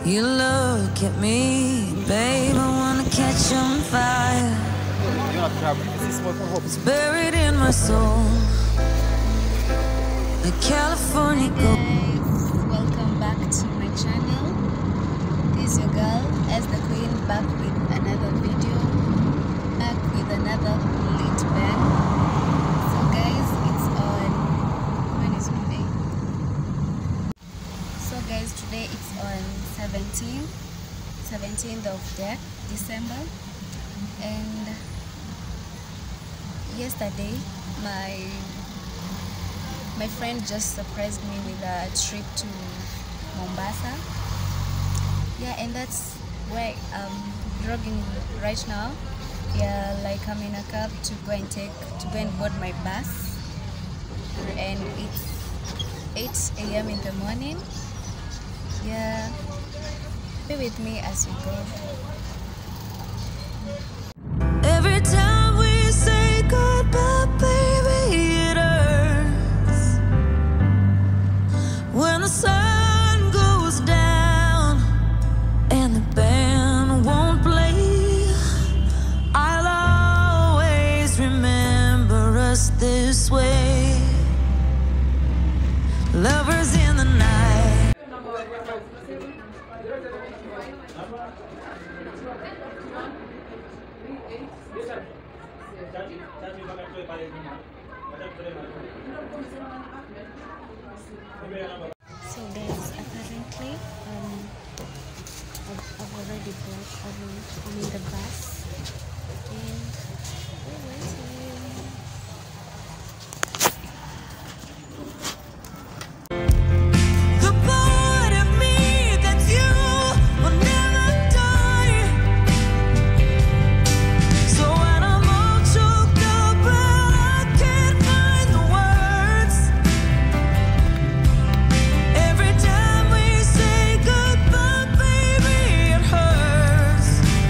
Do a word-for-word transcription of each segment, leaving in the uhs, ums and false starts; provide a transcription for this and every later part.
You look at me, babe, I wanna catch on fire. It's buried in my soul, like California gold. Welcome back to my channel. This is your girl, as the Queen, back with another video, back with another lit bag. So guys, it's on, when is today? So guys, today it's on seventeenth, seventeenth of December, and yesterday my my friend just surprised me with a trip to Mombasa. Yeah, and that's where I'm driving right now. Yeah, like I'm in a cab to go and take to go and board my bus, and it's eight A M in the morning. Yeah, be with me as we go. Every time we say goodbye, baby, it hurts. When the sun goes down and the band won't play, I'll always remember us this way. Lovers in the night. So guys, apparently um I've, I've already bought I'm in the bus and we're waiting. The part of me that's you will never die. So when I'm all choked up and I can't find the words, every time we say goodbye, baby, it hurts.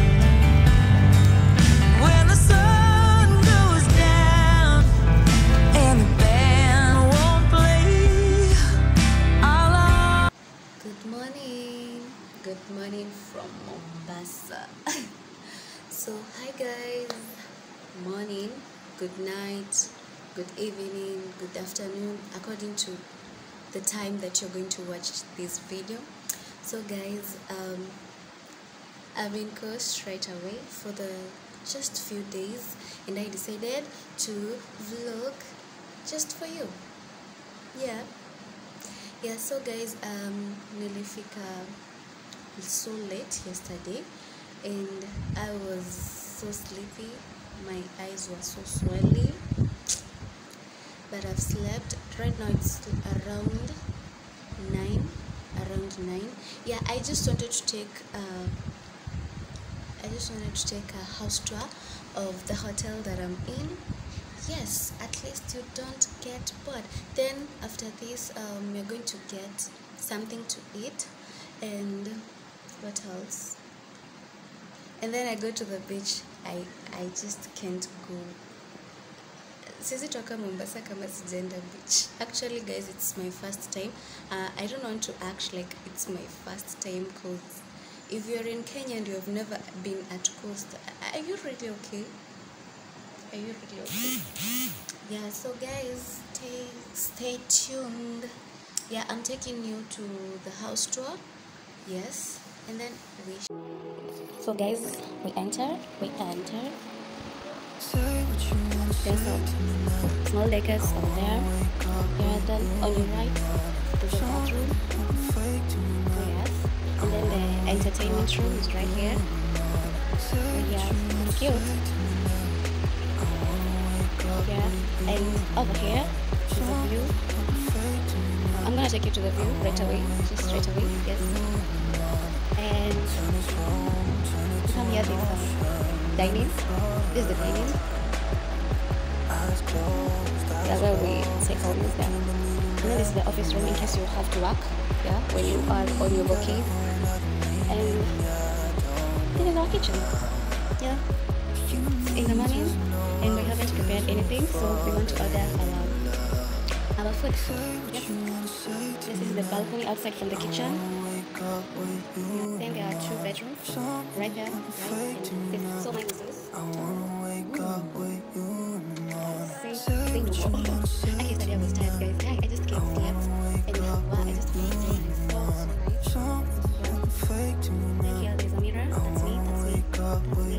When the sun goes down and the band won't play, I'll Good morning, good morning from Mombasa. So hi guys, morning, good night, good evening, good afternoon, according to the time that you're going to watch this video. So guys, um I'm in course right away for the just few days, and I decided to vlog just for you. Yeah. Yeah, so guys, um nilifika so late yesterday and I was so sleepy, my eyes were so swelling, but I've slept. Right now it's around nine, around nine. Yeah, I just wanted to take uh I just wanted to take a house tour of the hotel that I'm in. Yes, at least you don't get bored. Then after this, um, we're going to get something to eat, and what else? And then I go to the beach. I I just can't go. Sisi toka Mombasa kama sijaenda beach. Actually, guys, it's my first time. Uh, I don't want to act like it's my first time, because if you're in Kenya and you have never been at coast, are you really okay? Are you really okay? Yeah, so guys, stay stay tuned. Yeah, I'm taking you to the house tour. Yes, and then we so guys, we enter we enter there's some small deckers over there. Yeah, then on your right there's a bathroom. Yes, and then the entertainment room is right here. Yeah, it's cute. Yeah, and over here is a view. I'm gonna take you to the view right away, just straight away. Yes, and come here. There's some dining. This is the dining. That's where we take our meals there. And then this is the office room in case you have to work. Yeah, when you are on your booking. And this is our kitchen. Yeah, in the morning, and we haven't prepared anything, so we want to order our our food. Yes. This is the balcony outside from the kitchen. Then there are two bedrooms right there. Right? And there's so many windows. Say, say no more. I guess that I was tired, guys. I, I just can't sleep. And wow, I just can't sleep. So right. Like here, there's a mirror. That's me. That's me. That's me.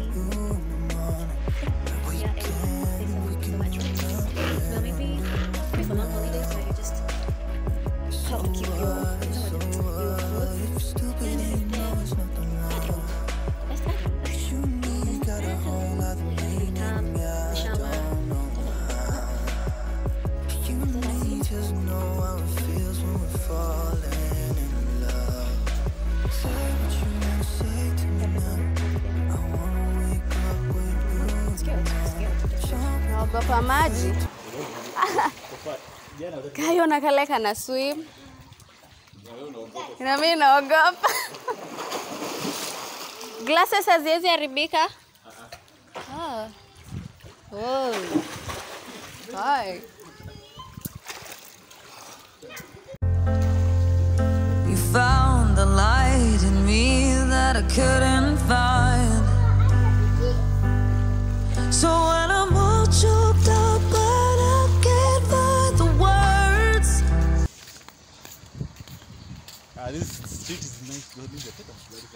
Yeah, and there's a, the bedroom. Well, maybe if I'm on holiday, so you just help to keep your, you know, your clothes. Let's start. Naogopa maji. Kayo nakaleka na swim. Na mimi naogopa. Glasses haziwezi haribika? Ah. Oh. Hi. You found the light in me that I couldn't find. So when I'm all choked up but I can't find the words. Ah, this street is nice. This is a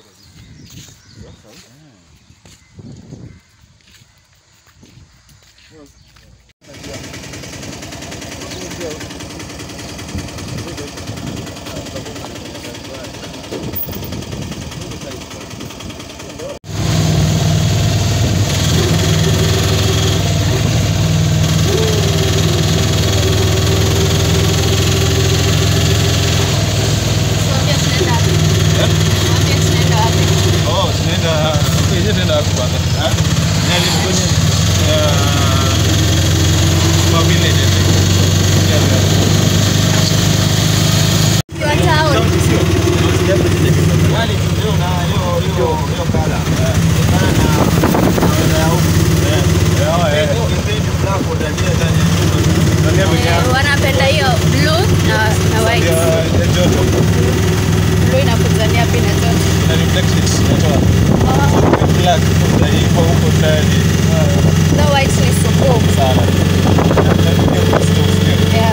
wanapenda hiyo blue na na white. Blue inakuzania pia na zote. Na reflect it. Oh. Black kwa hiyo huko ndani. The white is so cool. Sana. Yeah.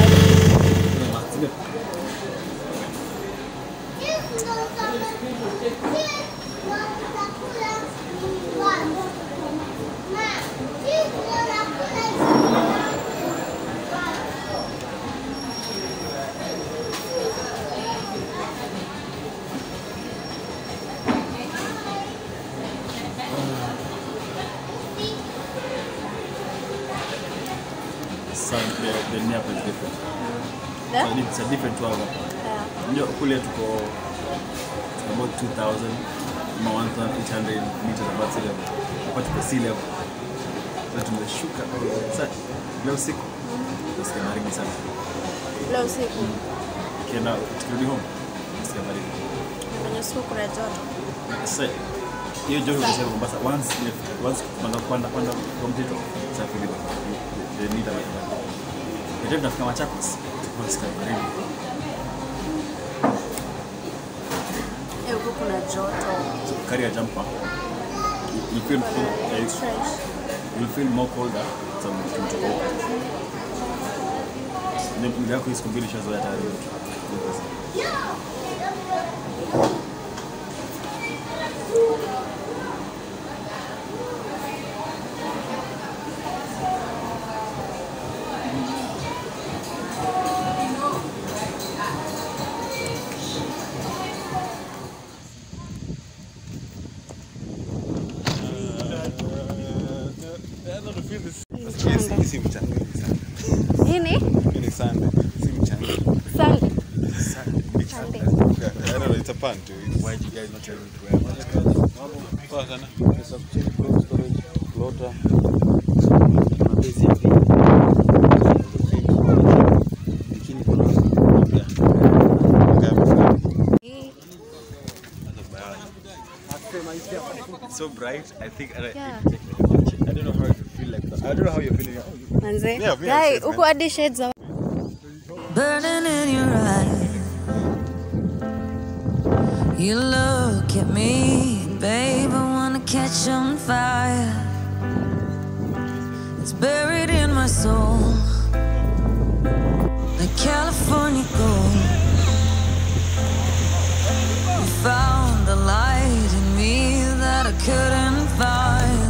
Sound the, the nap is different. Yeah? So it's a different twelve. Yeah. Ndio kule tuko about two thousand ma one thousand eight hundred meters above sea level. Hapa tuko sea level. Sasa tumeshuka sasa leo siku. Nasikia baridi sana. Leo usiku. Kienda tukirudi home. Nasikia baridi. Kwenye siku kuna joto. Sasa hiyo joto kwa sababu Mombasa once once kupanda kwenda kwenda from Tito sasa kile the meter like that. Ndio tunafika Machakos. Nasikia baridi. Eh, huko kuna joto. Carry a jumper. You feel uh, it's Fresh. you feel more colder so you go. Ndio mwili wako isikumbulisha shazoea tayari. Nini? Ni Sunday. Si mchanga. Sunday. Sunday. I don't know, it's a pun too. Why do you guys not able to wear masks? Poa sana. Substitute cold storage, floater, na base ya pili. Lakini kuna It's so bright. I think I, Yeah. I don't know how you feel like that. I don't know how you're feeling. Manze. Yeah, we have Guy, shades, uko man. hadi shades. burning in your eyes. You look at me, babe, I wanna catch on fire. It's buried in my soul, like California gold. You found the light in me that I couldn't find.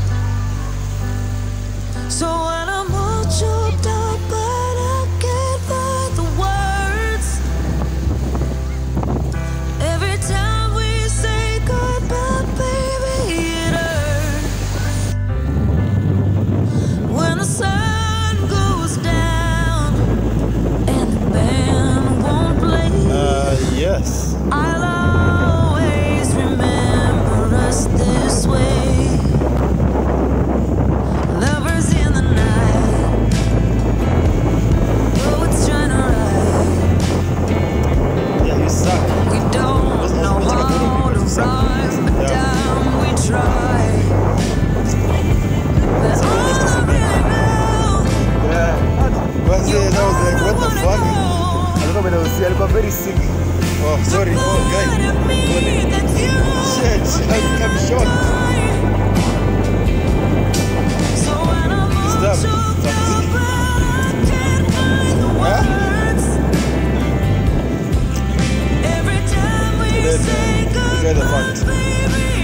So when I'm all choked up, but I can't find the words. Every time we say goodbye, baby, it hurts. When the sun goes down and the band won't play, Uh, yes. I'll always remember us this way. Lovers in the night, poets trying to write. Yeah, you suck. We don't know how to rhyme, but damn, we try. But all I really know, Yeah. Was you it? That was like, what the wanna fuck? go. I don't know when I was I got very sick. Oh, sorry. Oh, guys. Part of me that you Shit, I'm, I'm shocked. So when I'm all Stop. choked Stop. up, I can't find the Huh? words. Every time we Then, say you guys are goodbye, fucked. baby,